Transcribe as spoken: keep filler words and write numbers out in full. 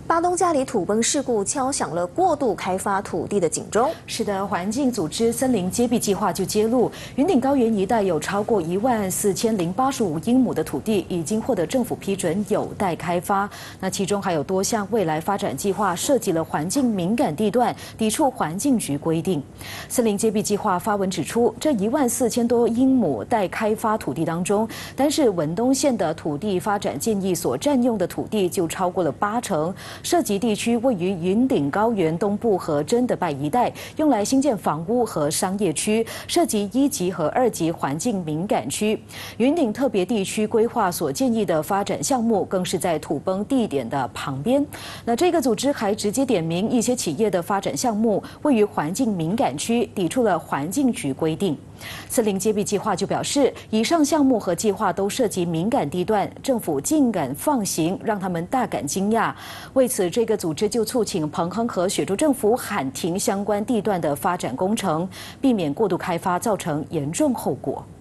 巴东加里土崩事故敲响了过度开发土地的警钟。 是的，环境组织森林揭蔽计划就揭露，云顶高原一带有超过一万四千零八十五英亩的土地已经获得政府批准，有待开发。那其中还有多项未来发展计划涉及了环境敏感地段，抵触环境局规定。森林揭蔽计划发文指出，这一万四千多英亩待开发土地当中，单是文东县的土地发展建议所占用的土地就超过了八成。 涉及地区位于云顶高原东部和真德拜一带，用来新建房屋和商业区，涉及一级和二级环境敏感区。云顶特别地区规划所建议的发展项目，更是在土崩地点的旁边。那这个组织还直接点名一些企业的发展项目位于环境敏感区，抵触了环境局规定。 森林揭蔽计划就表示，以上项目和计划都涉及敏感地段，政府竟敢放行，让他们大感惊讶。为此，这个组织就促请彭亨和雪州政府喊停相关地段的发展工程，避免过度开发造成严重后果。